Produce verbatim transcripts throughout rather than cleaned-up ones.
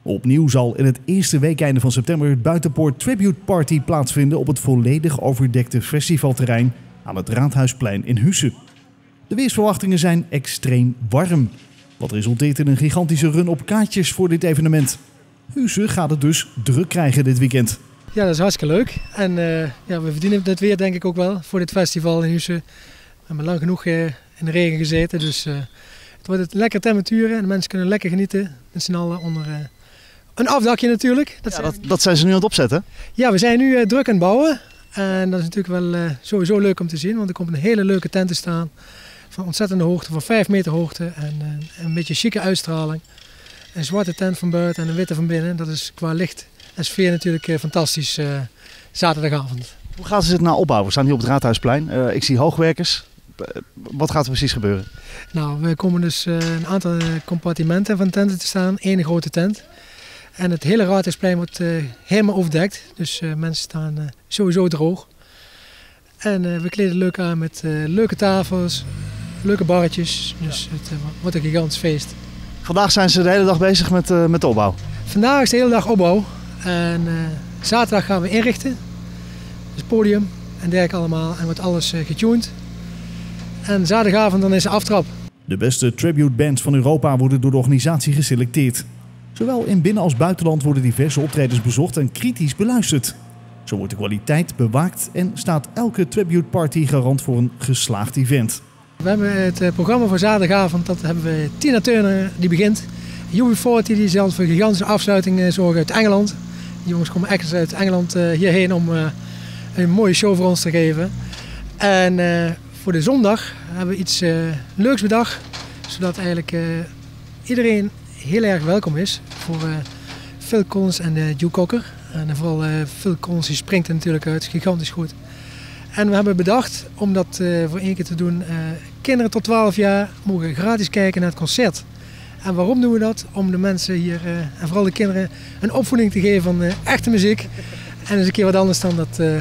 Opnieuw zal in het eerste weekeinde van september het Buitenpoort Tribute Party plaatsvinden op het volledig overdekte festivalterrein aan het Raadhuisplein in Huissen. De weersverwachtingen zijn extreem warm, wat resulteert in een gigantische run op kaartjes voor dit evenement. Huissen gaat het dus druk krijgen dit weekend. Ja, dat is hartstikke leuk. En uh, ja, we verdienen het weer denk ik ook wel voor dit festival in Huissen. We hebben lang genoeg uh, in de regen gezeten, dus uh, het wordt het lekker temperaturen en de mensen kunnen lekker genieten met z'n allen onder uh, een afdakje natuurlijk. Dat, ja, zijn... dat, dat zijn ze nu aan het opzetten? Ja, we zijn nu uh, druk aan het bouwen en dat is natuurlijk wel uh, sowieso leuk om te zien, want er komt een hele leuke tent te staan van ontzettende hoogte, van vijf meter hoogte en uh, een beetje chique uitstraling. Een zwarte tent van buiten en een witte van binnen, dat is qua licht en sfeer natuurlijk uh, fantastisch uh, zaterdagavond. Hoe gaan ze dit nou opbouwen? We staan hier op het Raadhuisplein. Uh, ik zie hoogwerkers. Uh, wat gaat er precies gebeuren? Nou, we komen dus uh, een aantal compartimenten van tenten te staan. Eén grote tent. En het hele Raadhuisplein wordt uh, helemaal overdekt. Dus uh, mensen staan uh, sowieso droog. En uh, we kleden leuk aan met uh, leuke tafels, leuke barretjes. Dus het uh, wordt een gigantisch feest. Vandaag zijn ze de hele dag bezig met, uh, met de opbouw? Vandaag is de hele dag opbouw. En uh, zaterdag gaan we inrichten. Dus podium en dergelijke allemaal. En wordt alles uh, getuned. En zaterdagavond dan is de aftrap. De beste tribute bands van Europa worden door de organisatie geselecteerd. Zowel in binnen- als buitenland worden diverse optredens bezocht en kritisch beluisterd. Zo wordt de kwaliteit bewaakt en staat elke tribute party garant voor een geslaagd event. We hebben het programma voor zaterdagavond, dat hebben we Tina Turner die begint. U B veertig die zelfs voor gigantische afsluiting zorgen uit Engeland. Die jongens komen echt uit Engeland hierheen om een mooie show voor ons te geven. En uh, voor de zondag hebben we iets uh, leuks bedacht, zodat eigenlijk uh, iedereen heel erg welkom is voor uh, Phil Collins en uh, Joe Cocker. En vooral uh, Phil Collins die springt er natuurlijk uit, gigantisch goed. En we hebben bedacht om dat uh, voor één keer te doen. Uh, kinderen tot twaalf jaar mogen gratis kijken naar het concert. En waarom doen we dat? Om de mensen hier, uh, en vooral de kinderen, een opvoeding te geven van uh, echte muziek. En eens een keer wat anders dan dat... Uh...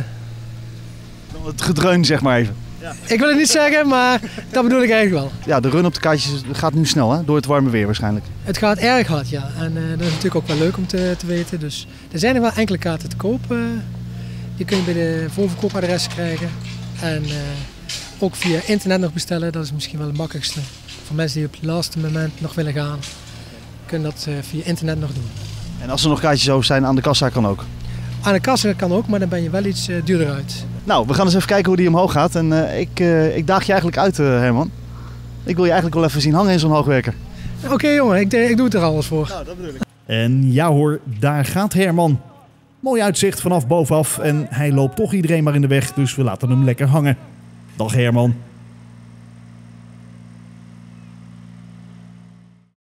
Het gedreun zeg maar even. Ja. Ik wil het niet zeggen, maar dat bedoel ik eigenlijk wel. Ja, de run op de kaartjes gaat nu snel, hè? Door het warme weer waarschijnlijk. Het gaat erg hard, ja. En uh, dat is natuurlijk ook wel leuk om te, te weten. Dus er zijn er wel enkele kaarten te koop. Uh, die kun je bij de voorverkoopadressen krijgen. En uh, ook via internet nog bestellen. Dat is misschien wel het makkelijkste. Voor mensen die op het laatste moment nog willen gaan, kunnen dat uh, via internet nog doen. En als er nog kaartjes over zijn, aan de kassa kan ook? Aan de kassa kan ook, maar dan ben je wel iets uh, duurder uit. Nou, we gaan eens even kijken hoe die omhoog gaat. En uh, ik, uh, ik daag je eigenlijk uit, uh, Herman. Ik wil je eigenlijk wel even zien hangen in zo'n hoogwerker. Oké okay, jongen, ik, ik doe het er alles voor. Nou, dat bedoel ik. En ja hoor, daar gaat Herman. Mooi uitzicht vanaf bovenaf en hij loopt toch iedereen maar in de weg, dus we laten hem lekker hangen. Dag Herman.